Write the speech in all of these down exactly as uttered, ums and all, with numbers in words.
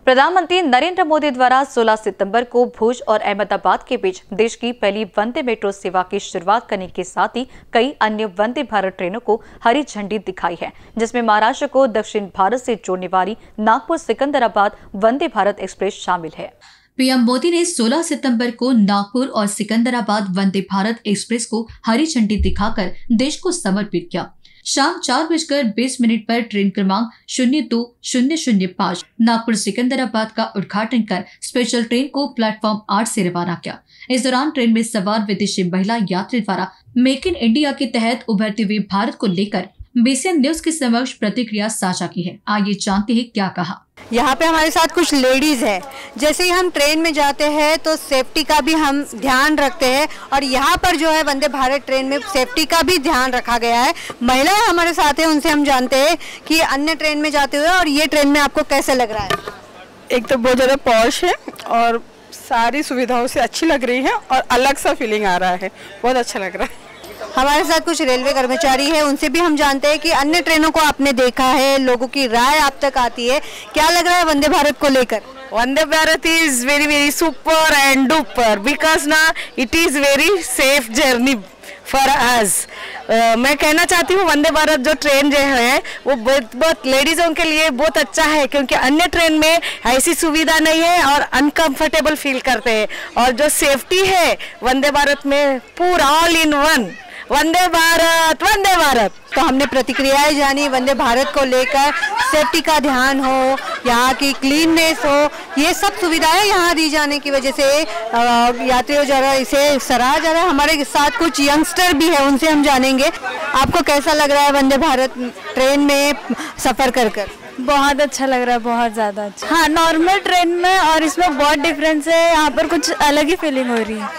प्रधानमंत्री नरेंद्र मोदी द्वारा सोलह सितंबर को भुज और अहमदाबाद के बीच देश की पहली वंदे मेट्रो सेवा की शुरुआत करने के साथ ही कई अन्य वंदे भारत ट्रेनों को हरी झंडी दिखाई है, जिसमें महाराष्ट्र को दक्षिण भारत से जोड़ने वाली नागपुर सिकंदराबाद वंदे भारत एक्सप्रेस शामिल है। पीएम मोदी ने सोलह सितंबर को नागपुर और सिकंदराबाद वंदे भारत एक्सप्रेस को हरी झंडी दिखाकर देश को समर्पित किया। शाम चार बजकर बीस मिनट पर ट्रेन क्रमांक शून्य दो शून्य शून्य पाँच नागपुर सिकंदराबाद का उद्घाटन कर स्पेशल ट्रेन को प्लेटफॉर्म आठ से रवाना किया। इस दौरान ट्रेन में सवार विदेशी महिला यात्री द्वारा मेक इन इंडिया के तहत उभरते हुए भारत को लेकर बीसीएन न्यूज के समक्ष प्रतिक्रिया साझा की है। आइए जानते हैं क्या कहा। यहाँ पे हमारे साथ कुछ लेडीज है। जैसे ही हम ट्रेन में जाते हैं तो सेफ्टी का भी हम ध्यान रखते हैं और यहाँ पर जो है वंदे भारत ट्रेन में सेफ्टी का भी ध्यान रखा गया है। महिलाएं हमारे साथ हैं, उनसे हम जानते हैं कि अन्य ट्रेन में जाते हुए और ये ट्रेन में आपको कैसे लग रहा है। एक तो बहुत ज़्यादा पॉश है और सारी सुविधाओं से अच्छी लग रही है और अलग सा फीलिंग आ रहा है, बहुत अच्छा लग रहा है। हमारे साथ कुछ रेलवे कर्मचारी हैं, उनसे भी हम जानते हैं कि अन्य ट्रेनों को आपने देखा है, लोगों की राय आप तक आती है, क्या लग रहा है वंदे भारत को लेकर। Vande Bharat is very very super and duper because ना it is very safe journey for us. मैं कहना चाहती हूँ वंदे भारत जो ट्रेन जो है वो बहुत बहुत लेडीज़ों के लिए बहुत अच्छा है, क्योंकि अन्य ट्रेन में ऐसी सुविधा नहीं है और अनकंफर्टेबल फील करते हैं। और जो सेफ्टी है वंदे भारत में पूरा all in one, Vande Bharat Vande Bharat. तो हमने प्रतिक्रियाएं जानी वंदे भारत को लेकर, सेफ्टी का ध्यान हो, यहाँ की क्लीननेस हो, ये सब सुविधाएं यहाँ दी जाने की वजह से यात्रियों द्वारा इसे सराहा जा रहा है। हमारे साथ कुछ यंगस्टर भी है, उनसे हम जानेंगे आपको कैसा लग रहा है वंदे भारत ट्रेन में सफर कर कर। बहुत अच्छा लग रहा है, बहुत ज़्यादा अच्छा। हाँ, नॉर्मल ट्रेन में और इसमें बहुत डिफरेंस है, यहाँ पर कुछ अलग ही फीलिंग हो रही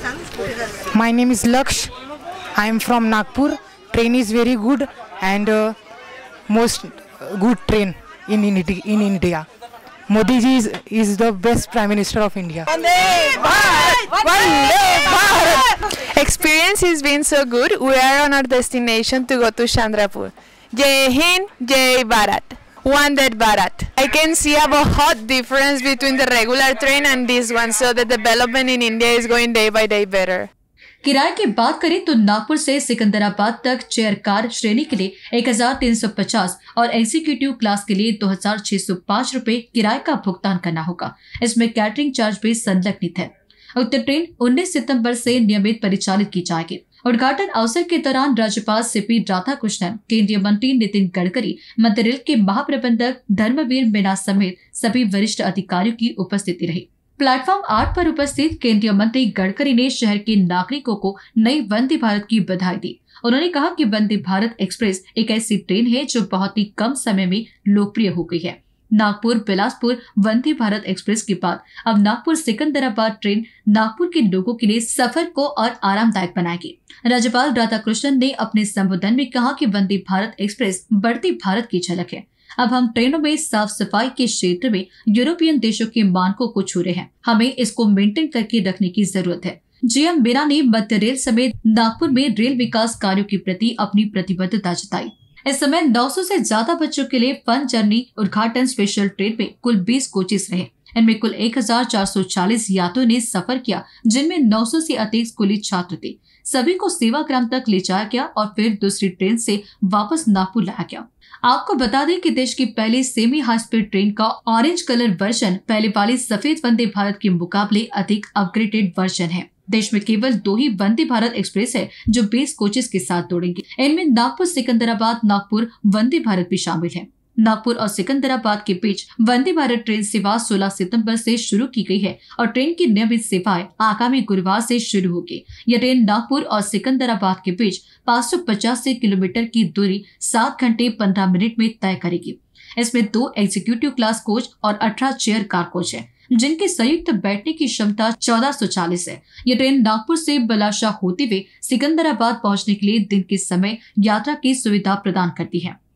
है। My name is Lakshya, I am from Nagpur. Train is very good and uh, most good train in in, in India. Modi ji is, is the best Prime Minister of India. Vande Bharat, Vande Bharat. Experience has been so good. We are on our destination to go to Chandrapur. Jai Hind, Jai Bharat. Vande Bharat. I can see a hot difference between the regular train and this one. So the development in India is going day by day better. किराए की बात करें तो नागपुर से सिकंदराबाद तक chair car श्रेणी के लिए एक हजार तीन सौ पचास और एग्जीक्यूटिव क्लास के लिए दो हजार छह सौ पाँच रुपए किराए का भुगतान करना होगा। इसमें कैटरिंग चार्ज भी संलग्नित है। उत्तर ट्रेन उन्नीस सितंबर से नियमित परिचालित की जाएगी। उद्घाटन अवसर के दौरान राज्यपाल सीपी राधाकृष्णन, केंद्रीय मंत्री नितिन गडकरी, मध्य रेल के महाप्रबंधक धर्मवीर मीना समेत सभी वरिष्ठ अधिकारियों की उपस्थिति रही। प्लेटफॉर्म आठ पर उपस्थित केंद्रीय मंत्री गडकरी ने शहर के नागरिकों को नई वंदे भारत की बधाई दी। उन्होंने कहा कि वंदे भारत एक्सप्रेस एक ऐसी ट्रेन है जो बहुत ही कम समय में लोकप्रिय हो गई है। नागपुर बिलासपुर वंदे भारत एक्सप्रेस के बाद अब नागपुर सिकंदराबाद ट्रेन नागपुर के लोगों के लिए सफर को और आरामदायक बनाएगी। राज्यपाल राधाकृष्णन ने अपने संबोधन में कहा कि वंदे भारत एक्सप्रेस बढ़ती भारत की झलक है। अब हम ट्रेनों में साफ सफाई के क्षेत्र में यूरोपियन देशों के मानकों को छू रहे हैं। हमें इसको मेंटेन करके रखने की जरूरत है। जीएम मीना ने मध्य रेल समेत नागपुर में रेल विकास कार्यों के प्रति अपनी प्रतिबद्धता जताई। इस समय नौ सौ से ज्यादा बच्चों के लिए फन जर्नी उद्घाटन स्पेशल ट्रेन में कुल बीस कोचेस रहे। इनमें कुल एक हजार चार सौ चालीस यात्रियों ने सफर किया, जिनमें नौ सौ से अधिक स्कूली छात्र थे। सभी को सेवाग्राम तक ले जाया गया और फिर दूसरी ट्रेन से वापस नागपुर लाया गया। आपको बता दें कि देश की पहली सेमी हाई स्पीड ट्रेन का ऑरेंज कलर वर्जन पहले वाली सफेद वंदे भारत के मुकाबले अधिक अपग्रेडेड वर्जन है। देश में केवल दो ही वंदे भारत एक्सप्रेस है जो बीस कोचेस के साथ दौड़ेंगे। इनमें नागपुर सिकंदराबाद नागपुर वंदे भारत भी शामिल है। नागपुर और सिकंदराबाद के बीच वंदे भारत ट्रेन सेवा सोलह सितंबर से शुरू की गई है और ट्रेन की नियमित सेवाएं आगामी गुरुवार से शुरू होगी। यह ट्रेन नागपुर और सिकंदराबाद के बीच पाँच सौ पचासी किलोमीटर की दूरी सात घंटे पंद्रह मिनट में तय करेगी। इसमें दो एग्जीक्यूटिव क्लास कोच और अठारह चेयर कार कोच है, जिनकी संयुक्त बैठने की क्षमता चौदह सौ चालीस है। यह ट्रेन नागपुर से बलाशाह होते हुए सिकंदराबाद पहुंचने के लिए दिन के समय यात्रा की सुविधा प्रदान करती है।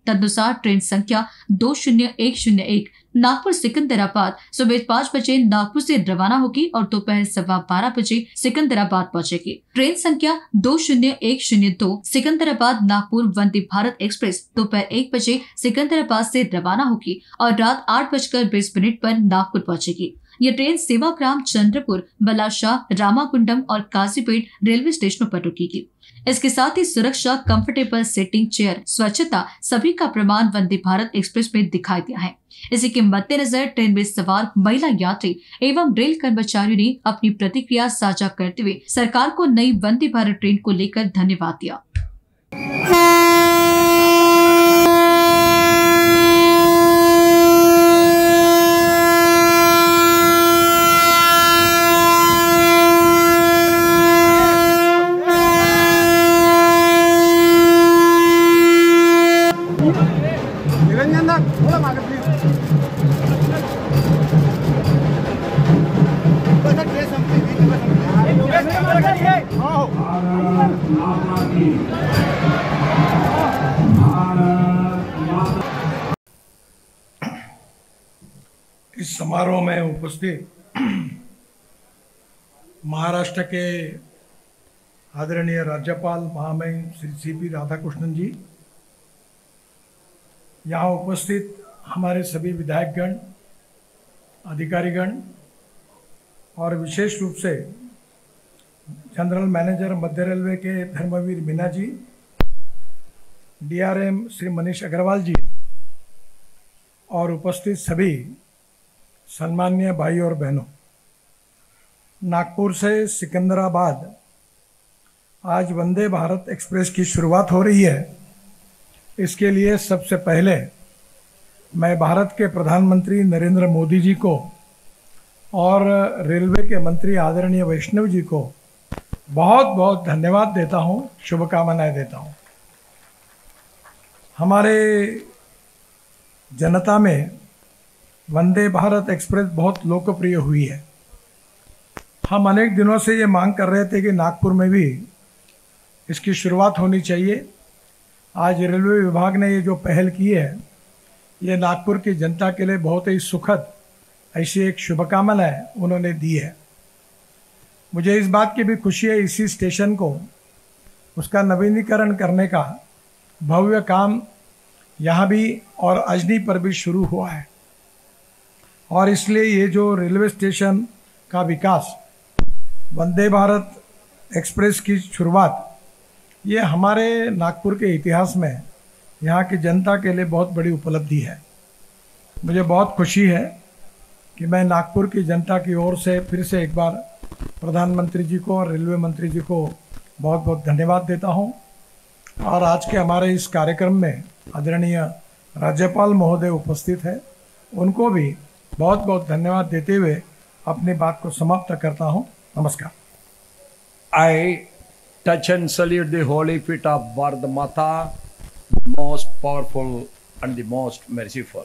तदनुसार ट्रेन संख्या दो शून्य एक शून्य एक नागपुर सिकंदराबाद सुबह पाँच बजे नागपुर से रवाना होगी और दोपहर सवा बारह बजे सिकंदराबाद पहुंचेगी। ट्रेन संख्या दो शून्य एक शून्य दो सिकंदराबाद नागपुर वंदे भारत एक्सप्रेस दोपहर एक बजे सिकंदराबाद से रवाना होगी और रात आठ बजकर बीस मिनट पर नागपुर पहुंचेगी। ये ट्रेन सेवाग्राम, चंद्रपुर, बलाशाह, रामाकुंडम और काजीपेट रेलवे स्टेशनों पर रुकेगी। इसके साथ ही सुरक्षा, कंफर्टेबल सीटिंग, चेयर, स्वच्छता सभी का प्रमाण वंदे भारत एक्सप्रेस में दिखाई दिया है। इसी के मद्देनजर ट्रेन में सवार महिला यात्री एवं रेल कर्मचारियों ने अपनी प्रतिक्रिया साझा करते हुए सरकार को नई वंदे भारत ट्रेन को लेकर धन्यवाद दिया। इस समारोह में उपस्थित महाराष्ट्र के आदरणीय राज्यपाल महामहिम श्री सी पी राधाकृष्णन जी, यहाँ उपस्थित हमारे सभी विधायकगण, अधिकारीगण और विशेष रूप से जनरल मैनेजर मध्य रेलवे के धर्मवीर मीना जी, डीआरएम श्री मनीष अग्रवाल जी और उपस्थित सभी सम्माननीय भाई और बहनों, नागपुर से सिकंदराबाद आज वंदे भारत एक्सप्रेस की शुरुआत हो रही है। इसके लिए सबसे पहले मैं भारत के प्रधानमंत्री नरेंद्र मोदी जी को और रेलवे के मंत्री आदरणीय वैष्णव जी को बहुत बहुत धन्यवाद देता हूं, शुभकामनाएं देता हूं। हमारे जनता में वंदे भारत एक्सप्रेस बहुत लोकप्रिय हुई है। हम अनेक दिनों से ये मांग कर रहे थे कि नागपुर में भी इसकी शुरुआत होनी चाहिए। आज रेलवे विभाग ने ये जो पहल की है, ये नागपुर की जनता के लिए बहुत ही सुखद ऐसी एक शुभकामनाएं उन्होंने दी है। मुझे इस बात की भी खुशी है, इसी स्टेशन को उसका नवीनीकरण करने का भव्य काम यहाँ भी और अजनी पर भी शुरू हुआ है और इसलिए ये जो रेलवे स्टेशन का विकास, वंदे भारत एक्सप्रेस की शुरुआत, ये हमारे नागपुर के इतिहास में यहाँ की जनता के लिए बहुत बड़ी उपलब्धि है। मुझे बहुत खुशी है कि मैं नागपुर की जनता की ओर से फिर से एक बार प्रधानमंत्री जी को और रेलवे मंत्री जी को बहुत बहुत धन्यवाद देता हूँ। और आज के हमारे इस कार्यक्रम में आदरणीय राज्यपाल महोदय उपस्थित है, उनको भी बहुत बहुत धन्यवाद देते हुए अपनी बात को समाप्त करता हूँ। नमस्कार। I touch and salute the holy feet of Bharat Mata, the most powerful and the most merciful.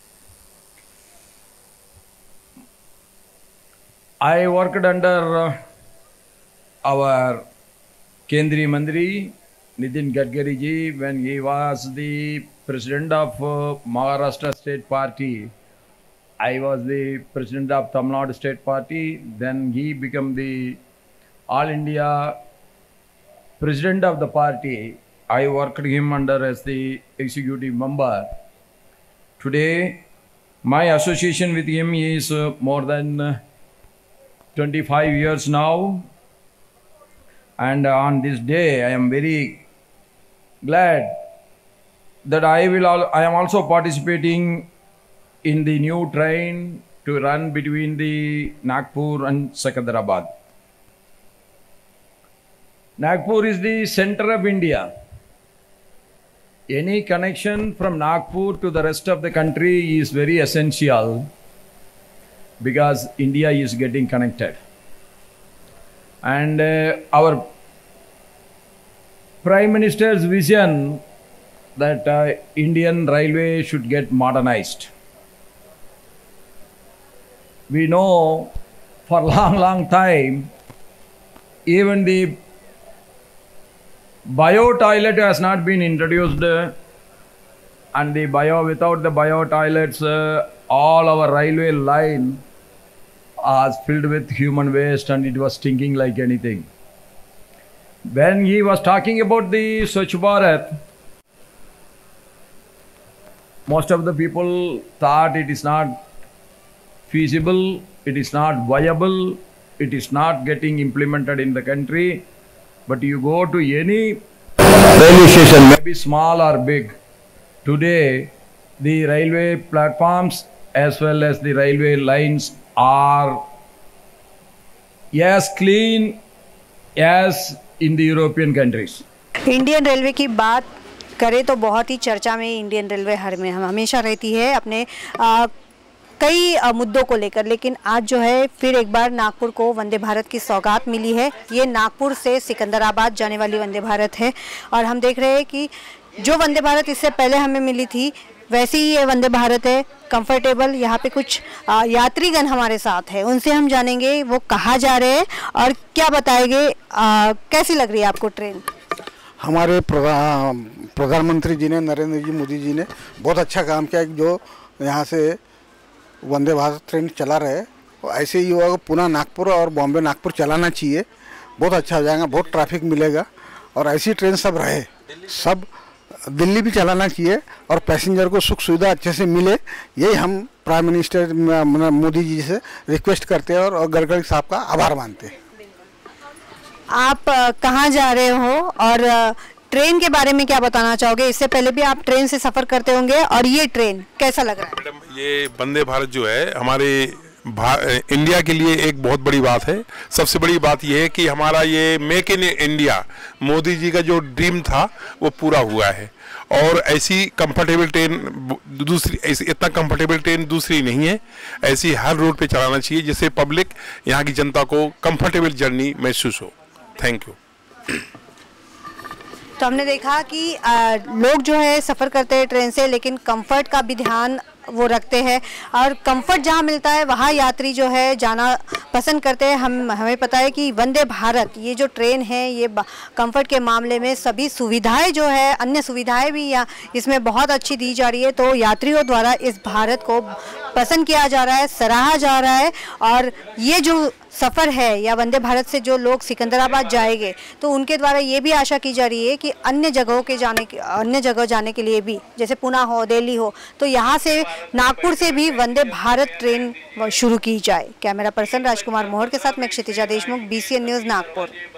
I worked under our Kendriya Mantri Nitin Gadkari ji when he was the president of uh, Maharashtra State Party. I was the president of Tamil Nadu State Party. Then he became the All India president of the party. I worked him under as the executive member. Today, my association with him is uh, more than uh, twenty-five years now. And on this day, I am very glad that I will. Al I am also participating in the new train to run between the Nagpur and Secunderabad. Nagpur is the center of India. Any connection from Nagpur to the rest of the country is very essential because India is getting connected. And uh, our Prime Minister's vision that uh, Indian Railway should get modernized. We know for a long, long time, even the bio toilet has not been introduced and the bio, without the bio toilets, uh, all our railway line was filled with human waste and it was stinking like anything. When he was talking about the Swachh Bharat, most of the people thought it is not feasible, it is not viable, it is not getting implemented in the country. But you go to any railway station, maybe small or big, today the railway platforms as well as the railway lines are as clean as in the European countries. Indian railway की बात करें तो बहुत ही चर्चा में Indian railway हर में हम हमेशा रहती है अपने आ, कई मुद्दों को लेकर, लेकिन आज जो है फिर एक बार नागपुर को वंदे भारत की सौगात मिली है। ये नागपुर से सिकंदराबाद जाने वाली वंदे भारत है और हम देख रहे हैं कि जो वंदे भारत इससे पहले हमें मिली थी वैसे ही ये वंदे भारत है, कंफर्टेबल। यहाँ पे कुछ यात्रीगण हमारे साथ है, उनसे हम जानेंगे वो कहाँ जा रहे हैं और क्या बताएंगे। कैसी लग रही है आपको ट्रेन? हमारे प्रधानमंत्री जी ने, नरेंद्र जी मोदी जी ने बहुत अच्छा काम किया, जो यहाँ से वंदे भारत ट्रेन चला रहे, ऐसे ही युवा को पुणे नागपुर और बॉम्बे नागपुर चलाना चाहिए। बहुत अच्छा हो जाएगा, बहुत ट्रैफिक मिलेगा और ऐसी ट्रेन सब रहे, सब दिल्ली भी चलाना चाहिए और पैसेंजर को सुख सुविधा अच्छे से मिले। यही हम प्राइम मिनिस्टर मोदी जी से रिक्वेस्ट करते हैं और गडकरी साहब का आभार मानते हैं। आप कहाँ जा रहे हो और ट्रेन के बारे में क्या बताना चाहोगे? इससे पहले भी आप ट्रेन से सफ़र करते होंगे और ये ट्रेन कैसा लग रहा है? मैडम, ये वंदे भारत जो है हमारे इंडिया के लिए एक बहुत बड़ी बात है। सबसे बड़ी बात यह है कि हमारा ये make in India Modi ji का जो ड्रीम था वो पूरा हुआ है और ऐसी कंफर्टेबल ट्रेन दूसरी, ऐसी इतना कंफर्टेबल ट्रेन दूसरी नहीं है। ऐसी हर रोड पे चलाना चाहिए जिससे पब्लिक, यहाँ की जनता को कंफर्टेबल जर्नी महसूस हो। Thank you. तो हमने देखा कि आ, लोग जो है सफ़र करते हैं ट्रेन से, लेकिन कंफर्ट का भी ध्यान वो रखते हैं और कंफर्ट जहाँ मिलता है वहाँ यात्री जो है जाना पसंद करते हैं। हम हमें पता है कि वंदे भारत ये जो ट्रेन है ये कंफर्ट के मामले में सभी सुविधाएं जो है, अन्य सुविधाएं भी या इसमें बहुत अच्छी दी जा रही है। तो यात्रियों द्वारा इस भारत को पसंद किया जा रहा है, सराहा जा रहा है और ये जो सफ़र है या वंदे भारत से जो लोग सिकंदराबाद जाएंगे तो उनके द्वारा ये भी आशा की जा रही है कि अन्य जगहों के जाने के अन्य जगह जाने के लिए भी, जैसे पुणे हो, दिल्ली हो, तो यहाँ से नागपुर से भी वंदे भारत ट्रेन शुरू की जाए। कैमरा पर्सन राजकुमार मोहर के साथ मैं Kshitija Deshmukh, B C N news Nagpur.